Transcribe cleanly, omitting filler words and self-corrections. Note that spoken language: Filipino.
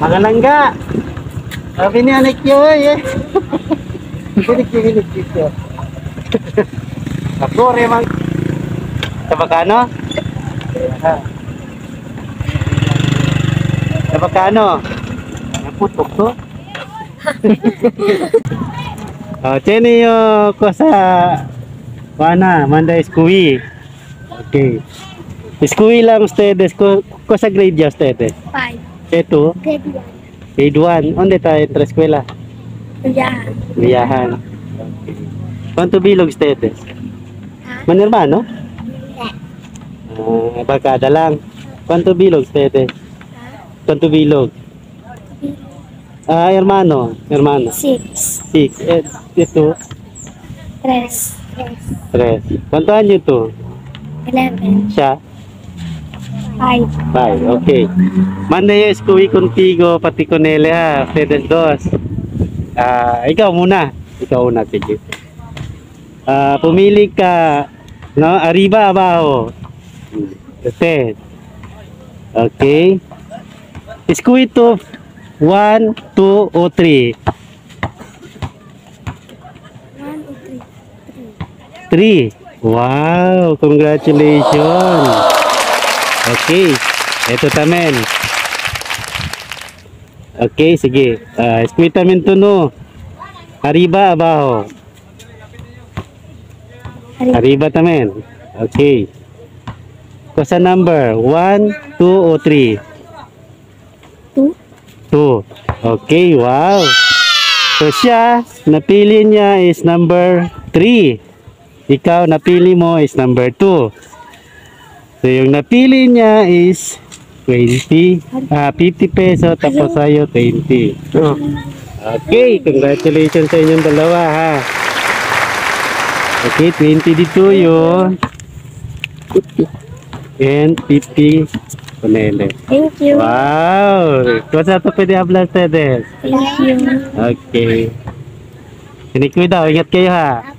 Mga langga. Sabi niya Nikyo eh. Nikyo. Ako rin mang. Sa Bacano? Sa Bacano? Naputok to? Tiene yo cosa Juana, manda escuí. Ok. Escuí lang ustedes. Cosa grade ya ustedes? 5. Ito? Grade 1. ¿Dónde está en la escuela? Viajan. Viajan. Okay. ¿Cuánto bilog ustedes? ¿Man hermano? Barkada lang. ¿Cuánto bilog ustedes? ¿Cuánto bilog? Hermano. 6. 6. Ito? 3. 3. ¿Cuánto año ito? 11. Siya? 5. 5. Okay. Manda yo escuwi contigo pati con Ele ha. Ustedes dos. Ikaw muna. Ikaw una, sige. Pumili ka, no? Arriba, abajo. Usted. Okay. Escuwi to 1, 2, o 3. 3. Wow, congratulations. Okay, ito tamen. Okay, sige. Escuwi tamen to no. Arriba, abajo. Arriba tamen. Okay. Cosa number? 1, 2, o 3? 2. 2. Okay, wow. So siya, napili niya is number 3. Ikaw, napili mo is number 2. So yung napili niya is 50 peso, tapos sa'yo 20. So, okay, congratulations sa inyong dalawa ha. Okay, 20 dito yun. And 50 Ponele. Thank you. Wow! Cosa to pwede hablar ustedes? Thank you. Okay. Sinikuy daw, ingat kayo ha.